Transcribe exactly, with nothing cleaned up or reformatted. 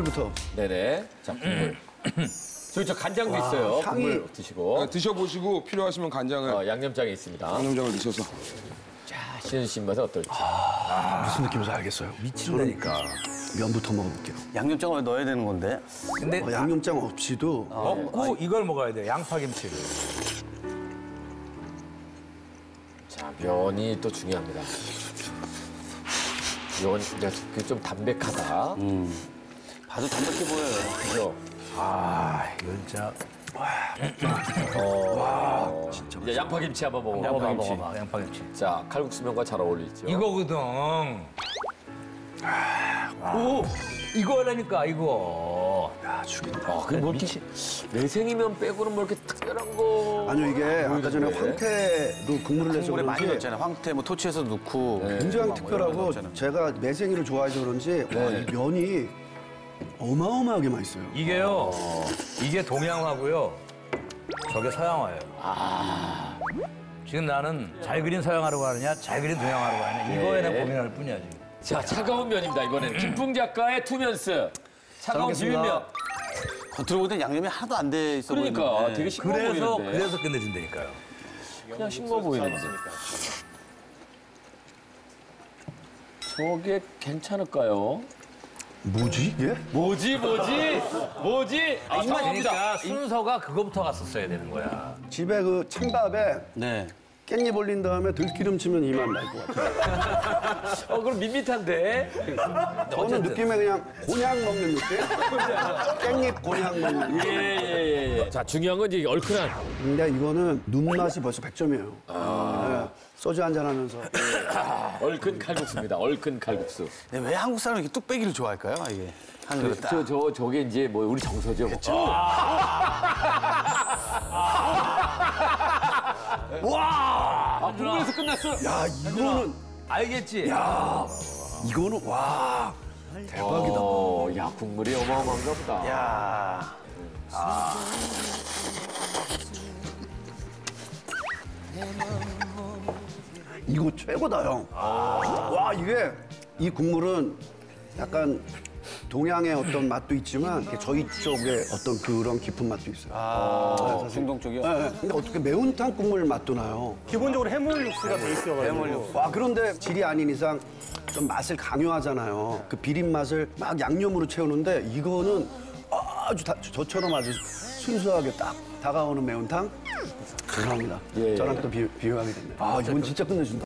국물부터. 네네. 자, 국물. 저기 저 간장도 와, 있어요. 향이... 국물 드시고. 네, 드셔보시고 필요하시면 간장을. 어, 양념장에 있습니다. 양념장을 넣으셔서. 자, 신은 씨 입맛은 어떨지. 아, 무슨 느낌인지 알겠어요. 미친다니까. 면부터 먹어볼게요. 양념장을 넣어야 되는 건데. 근데 어, 양념장 없이도 먹고 네. 이걸 먹어야 돼요. 양파김치를. 자, 면이 또 중요합니다. 이건 이제 좀 담백하다. 음. 봐도 담백해 보여요. 그죠? 아, 이거 진짜. 어, 와, 진짜. 이제 양파김치 한번 먹어봐. 양파김치. 먹어봐, 양파김치. 자, 칼국수면과 잘 어울리죠. 이거거든. 오, 이거라니까 이거. 야, 죽인다. 아, 그뭐 이렇게 매생이면 빼고는 뭐 이렇게 특별한 거. 아니요, 이게 아까 전에 황태도 국물을 내서 국물에 많이 그런지 넣었잖아요. 황태 뭐 토치에서 넣고. 네. 굉장히 특별하고 제가 매생이를 좋아해서 그런지 와, 이 면이 어마어마하게 맛있어요. 이게요. 이게 동양화고요. 저게 서양화예요. 아. 지금 나는 잘 그린 서양화로 가느냐, 잘 그린 동양화로 가느냐 이거에 난 고민할 뿐이야 지금. 자, 차가운 면입니다. 이번에는 김풍 작가의 투면스. 차가운 비빔면. 겉으로 보던 양념이 하나도 안 돼 있어 그러니까 보이는데. 되게 싱거워 그래서 보이는데. 그래서 끝내준다니까요. 그냥 싱거워 보이는데. 저게 괜찮을까요? 뭐지 이게? 뭐지 뭐지 뭐지? 아, 상황합니다. 그러니까 순서가 그거부터 갔었어야 되는 거야. 집에 그 찬밥에 네. 깻잎 올린 다음에 들기름 치면 이 맛 날 것 같아요. 어, 그럼 밋밋한데. 저는 느낌에 그냥 곤약 먹는 느낌? 깻잎 곤약 먹는 느낌. 예예예. 예. 자, 중요한 건 이제 얼큰한. 근데 이거는 눈맛이 벌써 백 점이에요. 아. 네. 소주 한잔 하면서. 얼큰 칼국수입니다. 얼큰 칼국수. 네, 왜 한국 사람은 이렇게 뚝배기를 좋아할까요? 이게 한 그릇 딱. 저, 저, 저게 이제 뭐 우리 정서죠. 그쵸? 와! 아, 국물에서 끝났어. 야, 이거는. 알겠지? 야, 이거는, 와. 대박이다. 어, 야, 국물이 어마어마한가 보다. 야. 아. 이거 최고다, 형. 와, 이게, 이 국물은 약간 동양의 어떤 맛도 있지만 저희 쪽에 어떤 그런 깊은 맛도 있어요. 아, 네, 중동 쪽이요? 네, 네. 근데 어떻게 매운탕 국물 맛도 나요. 기본적으로 해물 육수가 베이스여가지고. 해물 육수. 와, 그런데 질이 아닌 이상 좀 맛을 강요하잖아요. 그 비린 맛을 막 양념으로 채우는데 이거는 아주 다, 저처럼 아주 순수하게 딱 다가오는 매운탕. 죄송합니다. 예, 예. 저랑 또 비, 비교하게 됐네요. 아, 이건 진짜 끝내준다.